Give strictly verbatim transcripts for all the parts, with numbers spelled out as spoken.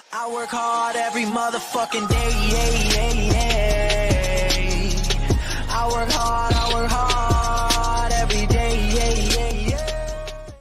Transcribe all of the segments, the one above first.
I work hard every motherfucking day, yeah, yeah, yeah. I work hard, I work hard every day, yeah, yeah, yeah.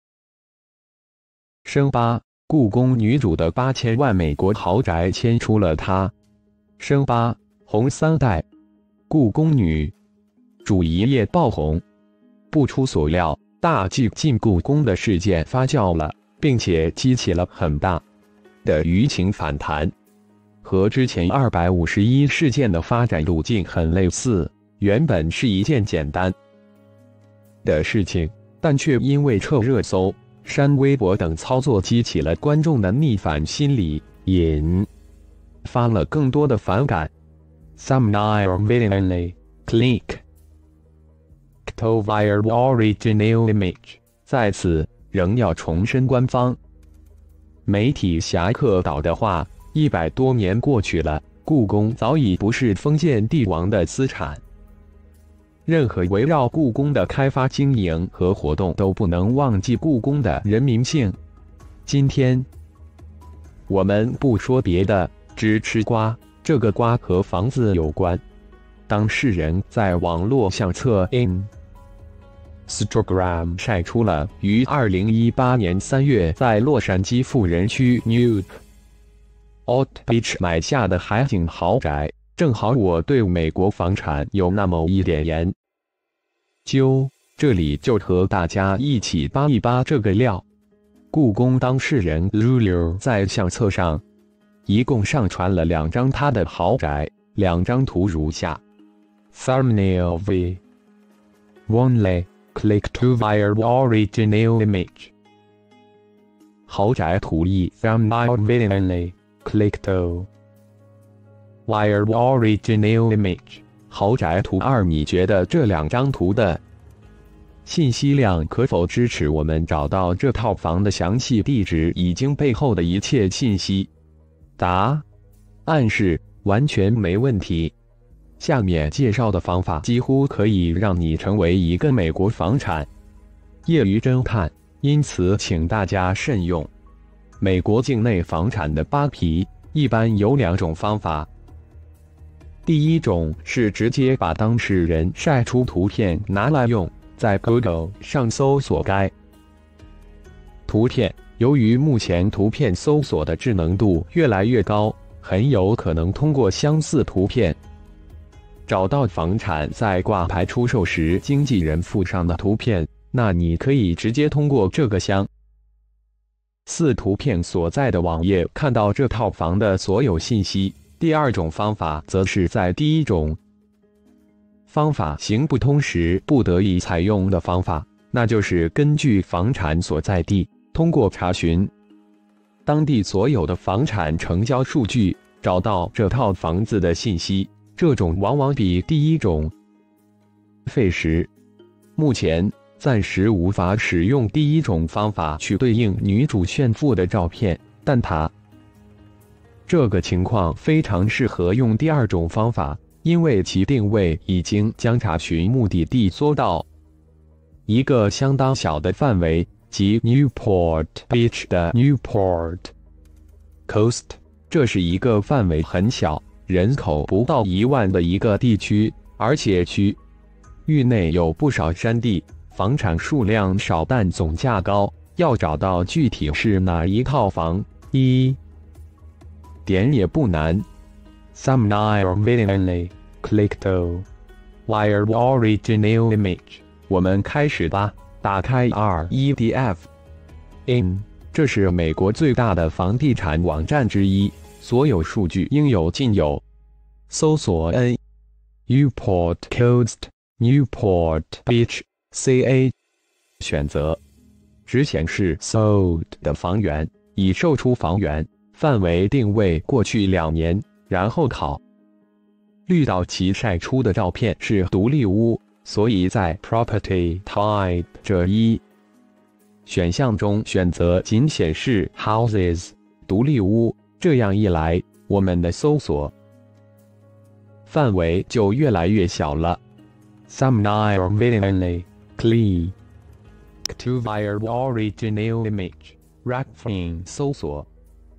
生八，故宫女主的八千万美国豪宅牵出了她。生八，红三代，故宫女主一夜爆红。不出所料，大 G 进故宫的事件发酵了，并且激起了很大的舆情反弹，和之前二百五十一事件的发展路径很类似。原本是一件简单的事情，但却因为撤热搜、删微博等操作，激起了观众的逆反心理，引发了更多的反感。Thumbnail willingly click to via original image。在此，仍要重申官方媒体侠客岛的话，一百多年过去了，故宫早已不是封建帝王的资产。任何围绕故宫的开发、经营和活动都不能忘记故宫的人民性。今天，我们不说别的，只吃瓜。这个瓜和房子有关。当事人在网络相册 Instagram 晒出了于二零一八年三月在洛杉矶富人区 Newport Beach 买下的海景豪宅，正好我对美国房产有那么一点研究，这里就和大家一起扒一扒这个料。故宫当事人 Lulu 在相册上一共上传了两张他的豪宅，两张图如下。Thumbnail V Only click to via original image。豪宅图一 Thumbnail willingly click to via original image。豪宅图二，你觉得这两张图的信息量可否支持我们找到这套房的详细地址以及背后的一切信息？答案是完全没问题。下面介绍的方法几乎可以让你成为一个美国房产业余侦探，因此请大家慎用。美国境内房产的扒皮一般有两种方法。第一种是直接把当事人晒出图片拿来用，在 Google 上搜索该图片。由于目前图片搜索的智能度越来越高，很有可能通过相似图片找到房产在挂牌出售时经纪人附上的图片，那你可以直接通过这个相似图片所在的网页看到这套房的所有信息。第二种方法则是在第一种方法行不通时不得已采用的方法，那就是根据房产所在地，通过查询当地所有的房产成交数据，找到这套房子的信息。这种往往比第一种费时。目前暂时无法使用第一种方法去对应女主炫富的照片，但它这个情况非常适合用第二种方法，因为其定位已经将查询目的地缩到一个相当小的范围，即 Newport Beach 的 Newport Coast。这是一个范围很小，人口不到一万的一个地区，而且区域内有不少山地，房产数量少但总价高。要找到具体是哪一套房，一点也不难。Thumbnail willingly click to via original image。我们开始吧。打开 R E D F in， 这是美国最大的房地产网站之一，所有数据应有尽有。搜索 N Newport Coast Newport Beach C A， 选择只显示 sold 的房源，已售出房源，范围定位过去两年，然后考虑到其晒出的照片是独立屋，所以在 Property Type 这一选项中选择仅显示 Houses 独立屋。这样一来，我们的搜索范围就越来越小了。Thumbnail willingly click to via original image。Rapin 搜索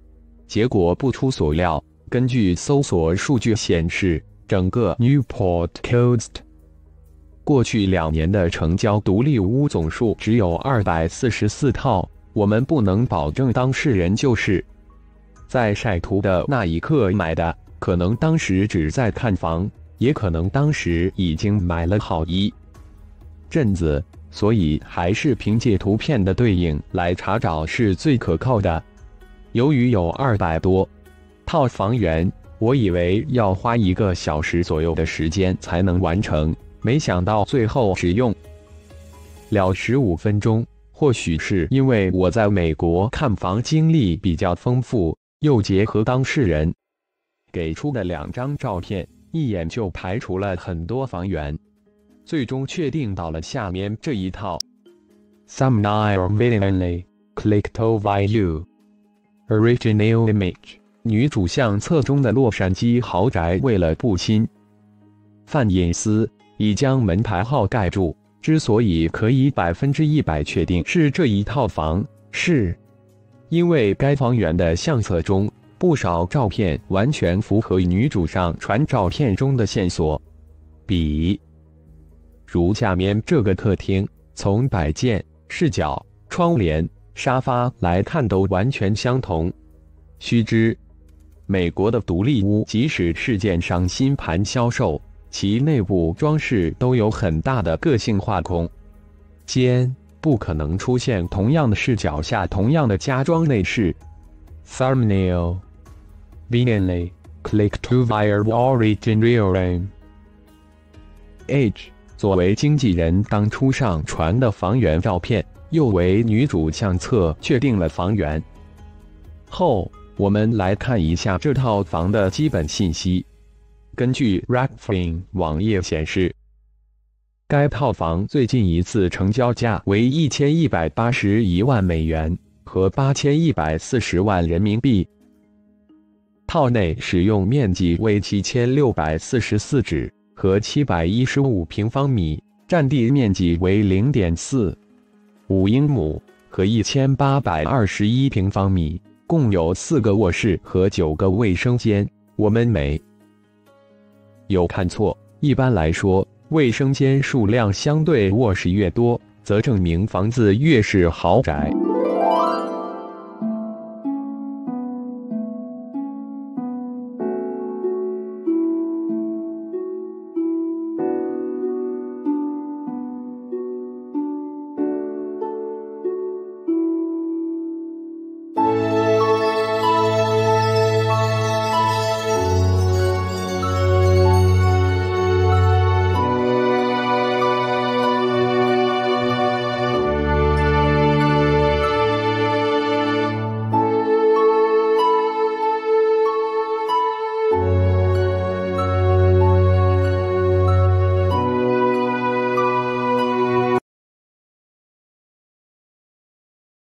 结果不出所料，根据搜索数据显示，整个 Newport Coast 过去两年的成交独立屋总数只有二百四十四套。我们不能保证当事人就是在晒图的那一刻买的，可能当时只在看房，也可能当时已经买了好一阵子，所以还是凭借图片的对应来查找是最可靠的。由于有二百多套房源，我以为要花一个小时左右的时间才能完成，没想到最后只用了十五分钟。或许是因为我在美国看房经历比较丰富，又结合当事人给出的两张照片，一眼就排除了很多房源，最终确定到了下面这一套。Thumbnail Willingly Click to View Original Image 女主相册中的洛杉矶豪宅，为了不侵犯隐私，已将门牌号盖住。之所以可以百分之一百确定是这一套房，是因为该房源的相册中不少照片完全符合女主上传照片中的线索，比如下面这个客厅，从摆件、视角、窗帘、沙发来看都完全相同。须知，美国的独立屋即使是建商新盘销售，其内部装饰都有很大的个性化，空间不可能出现同样的视角下同样的家装内饰。Thumbnail Willingly Click to View Original Image 作为经纪人当初上传的房源照片，又为女主相册确定了房源后，我们来看一下这套房的基本信息。根据 Redfin 网页显示，该套房最近一次成交价为一千一百八十一万美元和八千一百四十万人民币。套内使用面积为七千六百四十四指和七百一十五平方米，占地面积为 零点四五英亩和一千八百二十一平方米，共有四个卧室和九个卫生间。我们没有看错，一般来说，卫生间数量相对卧室越多，则证明房子越是豪宅。